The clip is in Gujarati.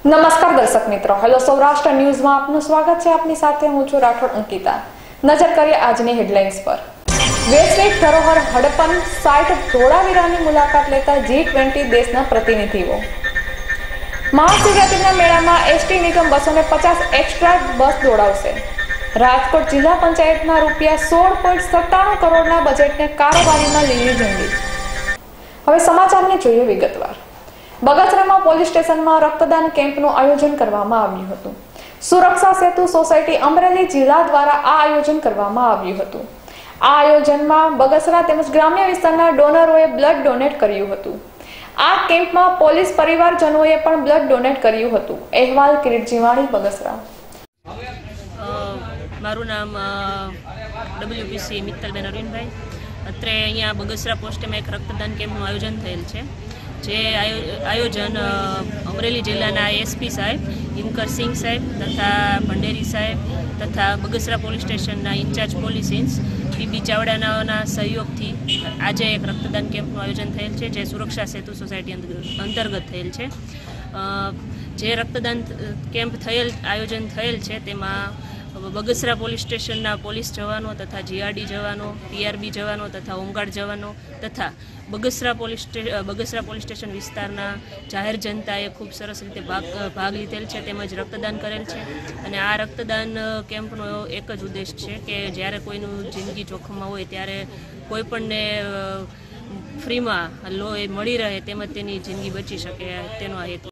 નમસ્કાર દર્શક મિત્રો, હેલો સૌરાષ્ટ્ર ન્યૂઝમાં આપનું સ્વાગત છે। આપની સાથે હું છું રાઠોડ અંકિતા। નજર કરીએ આજની હેડલાઇન્સ પર। વૈશ્વિક ધરોહર હડપન સાઇટ ધોળાવીરાની મુલાકાત લેતા G20 દેશના પ્રતિનિધિઓ। મહાશિવરાત્રિના મેળામાં એસટી નિગમ 250 એક્સ્ટ્રા બસ દોડાવશે। રાજકોટ જિલ્લા પંચાયતના ₹16.97 કરોડના બજેટને કારોબારીમાં લીલી ઝંડી। હવે સમાચારને જોઈએ વિગતવાર। બગસરામાં પોલીસ સ્ટેશનમાં રક્તદાન કેમ્પનું આયોજન કરવામાં આવ્યું હતું। સુરક્ષા સેતુ સોસાયટી અમરેલી જિલ્લા દ્વારા આ આયોજન કરવામાં આવ્યું હતું। આ આયોજનમાં બગસરા તેમજ ગ્રામ્ય વિસ્તારના ડોનરોએ બ્લડ ડોનેટ કર્યું હતું। આ કેમ્પમાં પોલીસ પરિવારજનોએ પણ બ્લડ ડોનેટ કર્યું હતું। અહેવાલ કિરીટ જીવાણી, બગસરા। મારું નામ WPC મિત્તલબેન અરવિંદભાઈ। અત્રે અહીંયા બગસરા પોસ્ટેમાં એક રક્તદાન કેમ્પનું આયોજન થયેલ છે। જે આયોજન અમરેલી જિલ્લાના એસપી સાહેબ હિમકરસિંહ સાહેબ તથા ભંડેરી સાહેબ તથા બગસરા પોલીસ સ્ટેશનના ઇન્ચાર્જ પોલીસ ઇન્સ પીબી ચાવડાના સહયોગથી આજે એક રક્તદાન કેમ્પનું આયોજન થયેલ છે, જે સુરક્ષા સેતુ સોસાયટી અંતર્ગત થયેલ છે। જે રક્તદાન કેમ્પ આયોજન થયેલ છે તેમાં બગસરા પોલીસ સ્ટેશનના પોલીસ જવાનો તથા જીઆરડી જવાનો, ટીઆરબી જવાનો તથા હોમગાર્ડ જવાનો તથા બગસરા પોલીસ સ્ટેશન વિસ્તારના જાહેર જનતાએ ખૂબ સરસ રીતે ભાગ લીધેલ છે, તેમજ રક્તદાન કરેલ છે। અને આ રક્તદાન કેમ્પનો એક જ ઉદ્દેશ છે કે જ્યારે કોઈનું જિંદગી જોખમમાં હોય ત્યારે કોઈપણને ફ્રીમાં લોહી મળી રહે તેમજ તેની જિંદગી બચી શકે, તેનો આ હેતુ।